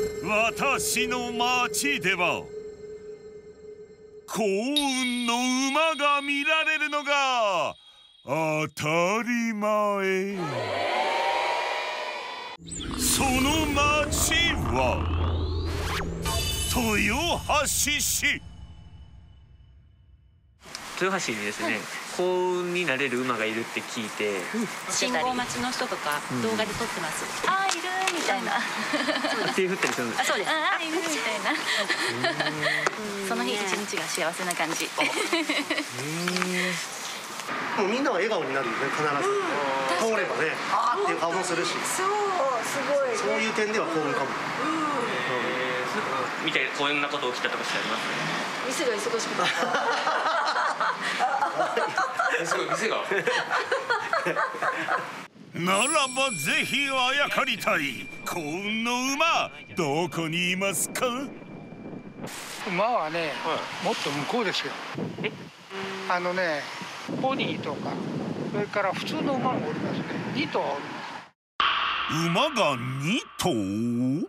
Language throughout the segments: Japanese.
私の町では幸運の馬が見られるのが当たり前。その町は豊橋市。 豊橋にですね、幸運になれる馬がいるって聞いて、 信号待ちの人とか動画で撮ってます。あーいるみたいな。 手振ったりするんですか？ あ、そうです。あーいるみたいな。その日一日が幸せな感じ。 もうみんなは笑顔になるよね、必ず。通ればね、あーっていう顔もするし。 そう、すごい。 そういう点では幸運かも。 みたいなこんなこと起きたとかしてあります？ 店が忙しくなった。 すごい店が。 ならばぜひあやかりたい幸運の馬、どこにいますか？ 馬はね、もっと向こうですよ。ポニーとか、それから普通の馬もおりますね。2頭おります。 馬が2頭？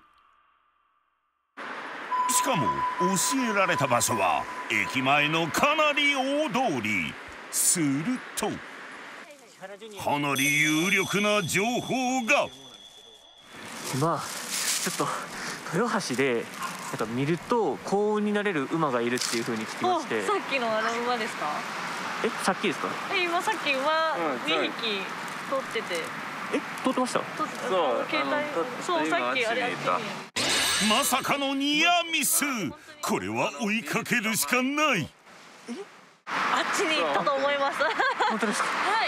しかも教えられた場所は駅前のかなり大通り。するとかなり有力な情報が。 今ちょっと豊橋でなんか見ると幸運になれる馬がいるっていう風に聞きまして。 さっきのあの馬ですか？ さっきですか？ 今さっき馬2匹撮ってて。 撮ってました？ そう携帯。そうさっきあれやってみまさかのニアミス。これは追いかけるしかない。 あっちに行ったと思います。 本当ですか？ はい。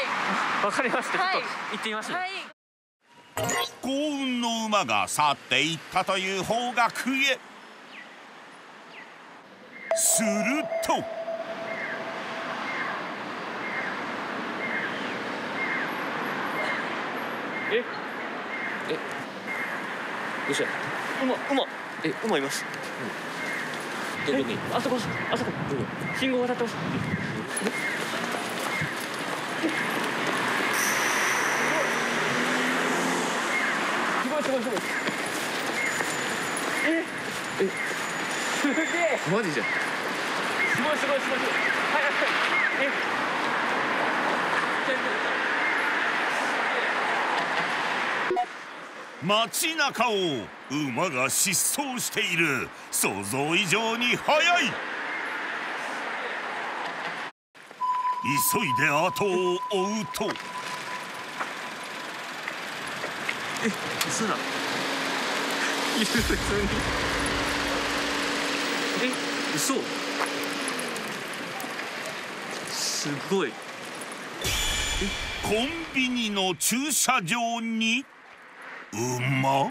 わかりました。ちょっと行ってみましょう。 はい。 幸運の馬が去っていったという方角へ。するとどうした？馬います。どこに？あそこ。信号渡ってます。すごい。すげえ。マジじゃん。すごい。 街中を馬が疾走している。想像以上に速い。急いで後を追うと。 嘘だ。普通に。嘘。すごい。 コンビニの駐車場に馬？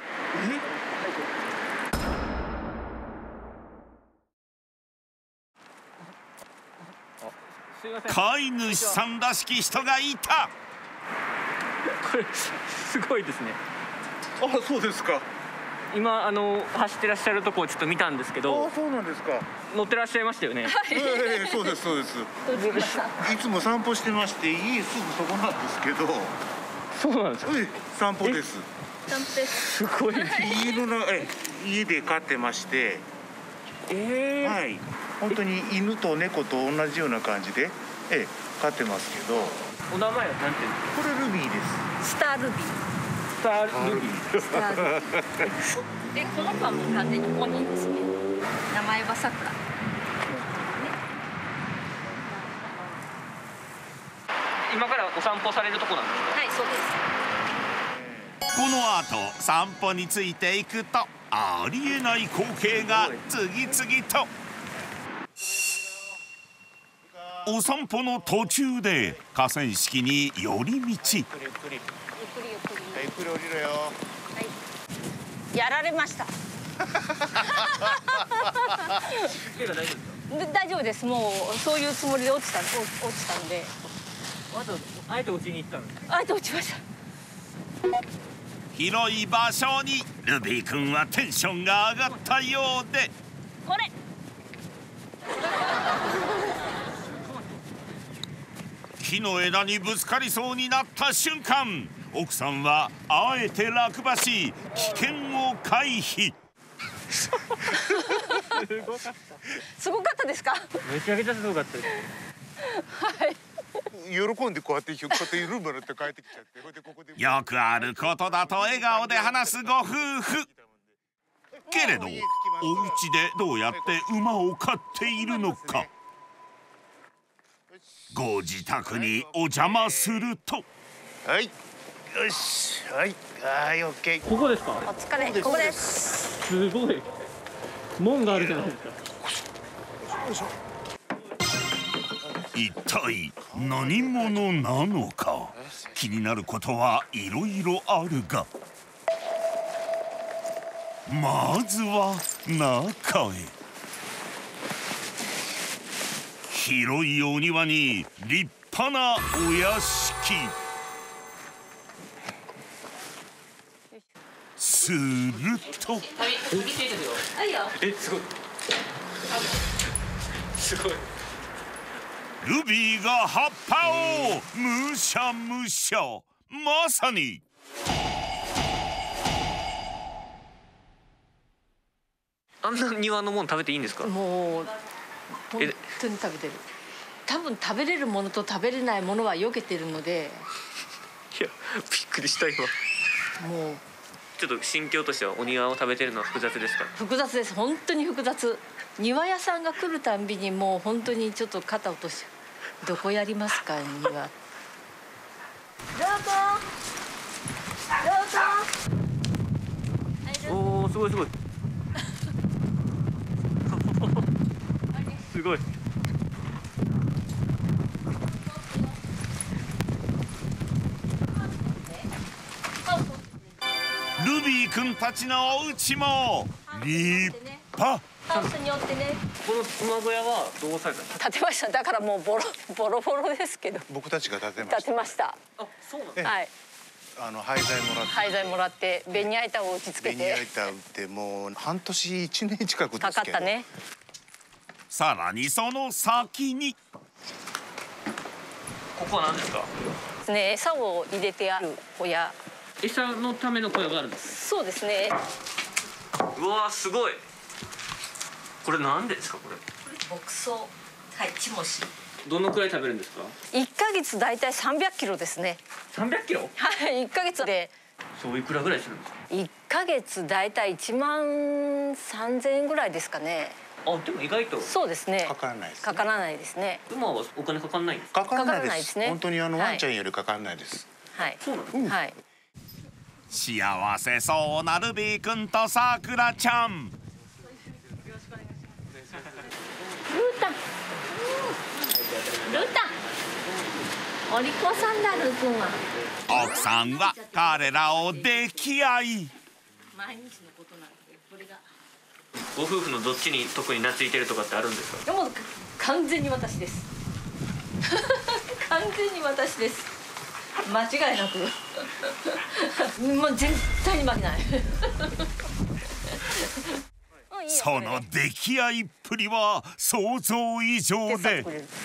飼い主さんらしき人がいた。 これすごいですね。 あ、そうですか。 今走ってらっしゃるとこをちょっと見たんですけど。 あ、そうなんですか。 乗ってらっしゃいましたよね。 そうです。いつも散歩してまして、家すぐそこなんですけど。 そうなんですか。 散歩です。 すごい。 家で飼ってまして。はい。本当に犬と猫と同じような感じで、飼ってますけど。 お名前はなんていうんですか？ これルビーです。 スタールビー。でこの子はもう完全にポニーですね。名前はさくら。 今からお散歩されるとこなんですか？ はい、そうです。 この後散歩についていくとありえない光景が次々と。お散歩の途中で河川敷に寄り道。 ゆっくり降りろよ。はい。やられました。大丈夫です。もうそういうつもりで落ちたんで。 あえて落ちに行ったんですか？ あえて落ちました。 広い場所にルビー君はテンションが上がったようで。 これ。 木の枝にぶつかりそうになった瞬間、奥さんはあえて落馬し危険を回避。 すごかったですか？ めちゃくちゃすごかったです。 はい。 喜んでこうやってルームにって帰ってきちゃって、ほいでここでよくあることだと笑顔で話すご夫婦。けれどお家でどうやって馬を飼っているのか。ご自宅にお邪魔すると。 はい、よし、はい、はい、オッケー。 ここですか？ お疲れ、ここです。 すごい門があるじゃないですか。 一体何者なのか。気になることはいろいろあるが、まずは中へ。広いお庭に立派なお屋敷。すると。 え、すごい。すごい。 ルビーが葉っぱをむしゃむしゃ。まさにあんな庭のもの食べていいんですか？ もう本当に食べてる。多分食べれるものと食べれないものは避けてるので。 いや、びっくりした今。 もうちょっと心境としてはお庭を食べてるのは複雑ですか？複雑です。本当に複雑。庭屋さんが来るたんびにもう本当にちょっと肩落としちゃう。どこやりますか庭。どうぞ。どうぞ。 おお、すごいすごい。すごい。 ルビー君たちのお家も立派。 ハウスによってね。 この馬小屋はどうされたんですか？ 建てました。だからもうボロボロですけど。 僕たちが建てました。 建てました。 あ、そうなんですか。はい。廃材もらってベニヤ板を打ち付けて。 ベニヤ板打ってもう半年1年近くかかったね。 さらにその先に。 ここは何ですか？ ね、餌を入れてある小屋。 餌のための小屋があるんです。 そうですね。 うわー、すごい。これ何ですかこれ？ 牧草、はい、チモシ。 どのくらい食べるんですか ？1ヶ月だいたい300キロですね。 300キロ？ はい、1ヶ月で。 そういくらぐらいするんですか ？1ヶ月だいたい1万3000円ぐらいですかね。 あ、でも意外と。 そうですね。 かからないです。 かからないですね。 馬はお金かかんないんですか？ かからないですね。本当にワンちゃんよりかからないです。 はい。 そうなんです。 はい。 幸せそうなルビー君とさくらちゃん。 ルータン、お利口さんだルー君は。 奥さんは彼らを溺愛。 毎日のことなんで、これが。 ご夫婦のどっちに特に懐いてるとかってあるんですか？ でも完全に私です。完全に私です。間違いなく。もう絶対に負けない。 その溺愛っぷりは想像以上で。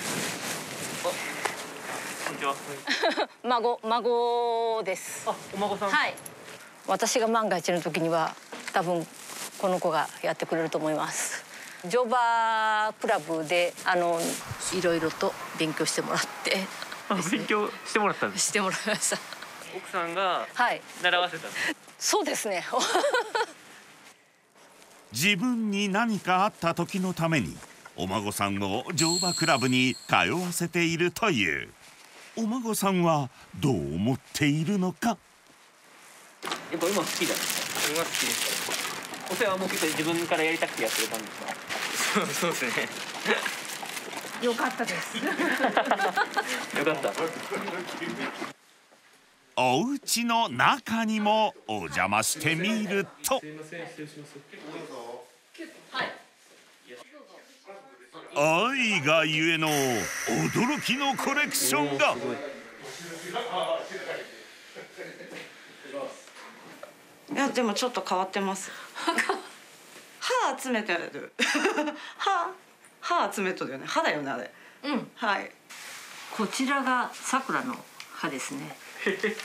孫です。 あ、お孫さん。 はい。私が万が一の時には多分この子がやってくれると思います。乗馬クラブでいろいろと勉強してもらって。 勉強してもらったんです。 してもらいました。 奥さんがはい習わせたんです。 そうですね。 自分に何かあった時のためにお孫さんを乗馬クラブに通わせているという。お孫さんはどう思っているのか。 やっぱ馬好きじゃないですか。馬好きです。お世話も結構自分からやりたくてやってる感じですか。そうですね。 よかったです。 よかった。 お家の中にもお邪魔してみると。愛がゆえの驚きのコレクションが。 いやでもちょっと変わってます。歯集めてる。歯集めとるよね。歯だよねあれ。 うん。 はい。 こちらが桜の歯ですね。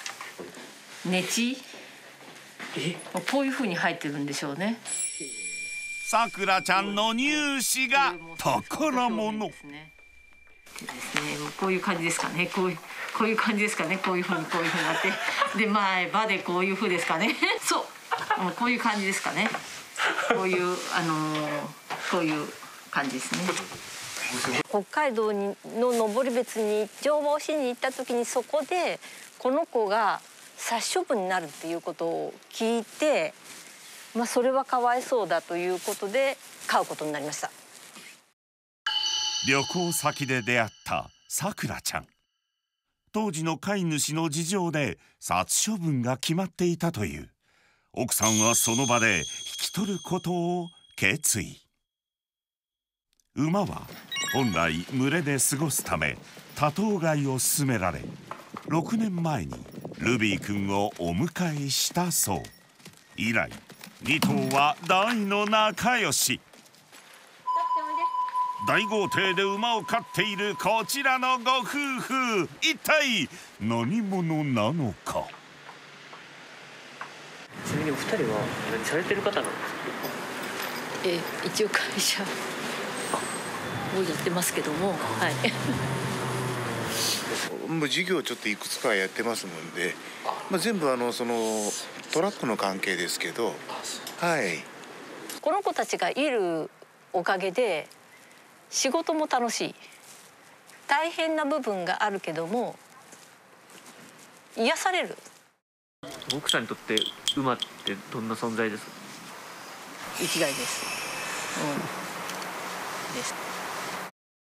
ネチ。こういう風に入ってるんでしょうね。 さくらちゃんの乳歯が宝物。 ですね。こういう感じですかね。こういう感じですかね。こういう風になって、で前歯でこういう風ですかね。そう、こういう感じですかね。こういうこういう感じですね。北海道の登別に乗馬をしに行った時に、そこでこの子が殺処分になるっていうことを聞いて、それはかわいそうだということで飼うことになりました。 旅行先で出会ったさくらちゃん。当時の飼い主の事情で殺処分が決まっていたという。奥さんはその場で引き取ることを決意。馬は本来群れで過ごすため多頭飼いを勧められ、6年前にルビー君をお迎えしたそう。以来2頭は大の仲良し。大豪邸で馬を飼っているこちらのご夫婦、一体何者なのか。 ちなみにお二人は何されてる方なんですか？ 一応会社をやってますけども、はい。 もう事業ちょっといくつかやってますもんで、全部そのトラックの関係ですけど、はい。 この子たちがいるおかげで仕事も楽しい。大変な部分があるけども癒される。 奥さんにとって馬ってどんな存在ですか？ 生きがいです。です。